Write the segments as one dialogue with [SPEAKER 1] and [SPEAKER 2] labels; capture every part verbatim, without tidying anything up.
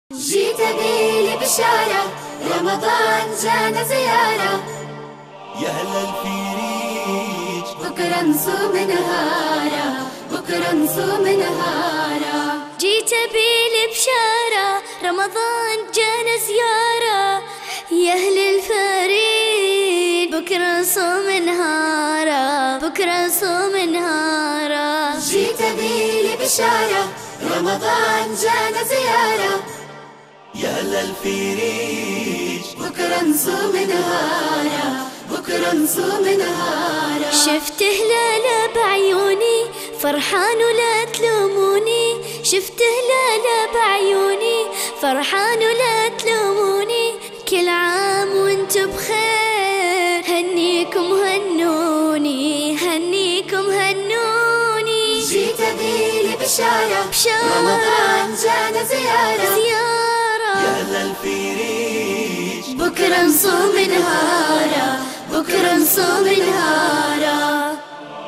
[SPEAKER 1] جيت بيلي بشارة رمضان جانا زيارة،
[SPEAKER 2] يا هلا الفريج
[SPEAKER 1] بكرة نصوم نهارة، بكرة نصوم نهارة.
[SPEAKER 3] جيت بيلي بشارة رمضان جانا زيارة، يا أهل الفريج بكرة نصوم نهارة، بكرة نصوم نهارة.
[SPEAKER 1] جيت بيلي بشارة رمضان جانا زيارة،
[SPEAKER 2] يا هلا الفريج
[SPEAKER 1] بكرة نصوم نهارة، بكرة نصوم نهارة.
[SPEAKER 3] شفت هلالة بعيوني فرحان ولا تلوموني، شفت هلالة بعيوني فرحان ولا تلوموني. كل عام وانتم بخير، هنيكم هنوني، هنيكم هنوني.
[SPEAKER 1] جيت بيلي بشارة
[SPEAKER 3] بشارة
[SPEAKER 1] رمضان جانا زيارة،
[SPEAKER 3] زيارة
[SPEAKER 2] يا هلا الفريج
[SPEAKER 1] بكرة نصوم نهارة، بكرة نصوم نهارة.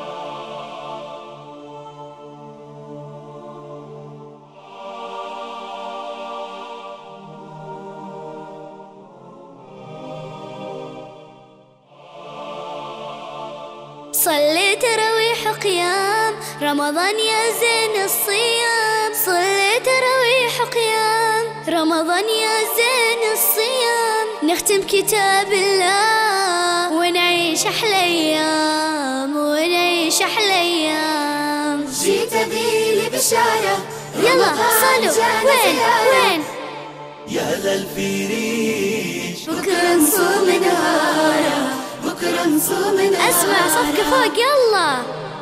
[SPEAKER 3] صليت تراويح قيام رمضان يا زين الصيام، صليت تراويح قيام رمضان يا زين الصيام. نختم كتاب الله ونعيش أحلى أيام، ونعيش أحلى أيام.
[SPEAKER 1] جيت بيلي بشارة
[SPEAKER 3] يلا صلوا وين وين.
[SPEAKER 2] يا هلا الفريج
[SPEAKER 1] بكرة نصوم نهارة، بكرة نصوم نهارة.
[SPEAKER 3] أسمع صفقة فوق يلا.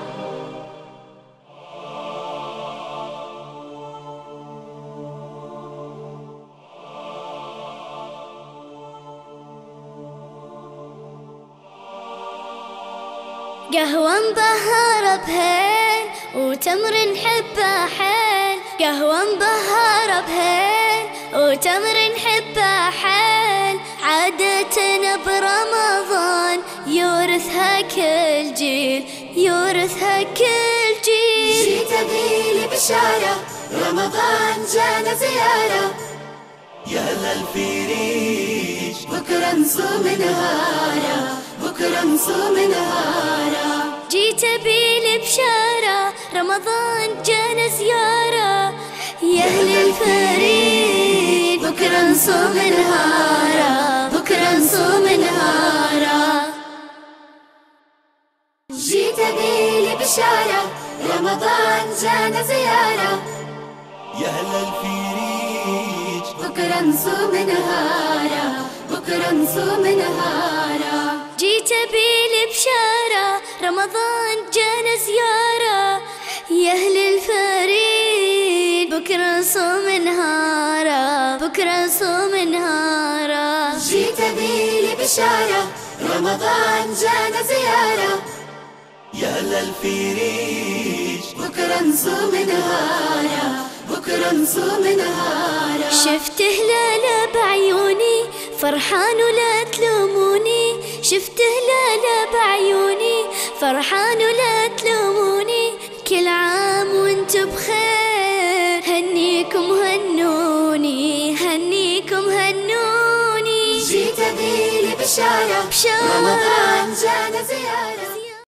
[SPEAKER 3] قهوة مبهرة بهيل وتمر نحبه حيل، قهوة مبهرة بهيل وتمر نحبه حيل. عادتنا برمضان يورثها كل جيل، يورثها كل جيل.
[SPEAKER 1] جيت بيلي بشارة رمضان جانا زيارة،
[SPEAKER 2] يا هلا الفريج
[SPEAKER 1] بكرة نصوم نهارة، بكرة نصوم نهارة.
[SPEAKER 3] جيت بيلي بشارة رمضان جانا زيارة، يا أهل الفريج
[SPEAKER 1] بكرة نصوم نهارة، بكرة نصوم نهارة. جيت بيلي بشارة رمضان جانا زيارة،
[SPEAKER 2] يا هلا الفريج
[SPEAKER 1] بكرة نصوم نهارة، بكرة نصوم نهارة.
[SPEAKER 3] جيت بيلي بشارة رمضان جانا زيارة، يا أهل الفريج بكرة نصوم نهارة، بكرة نصوم نهارة.
[SPEAKER 1] جيت بيلي بشارة رمضان جانا زيارة،
[SPEAKER 2] يا هلا الفريج
[SPEAKER 1] بكرة نصوم نهارة، بكرة نصوم نهارة.
[SPEAKER 3] شفت هلالة بعيوني فرحان ولا تلوموني، شفت هلالة بعيوني فرحان ولا تلوموني. كل عام وانتم بخير، هنيكم هنوني، هنيكم هنوني.
[SPEAKER 1] جيت بيلي بشارة
[SPEAKER 3] بشارة
[SPEAKER 1] رمضان جانا زيارة.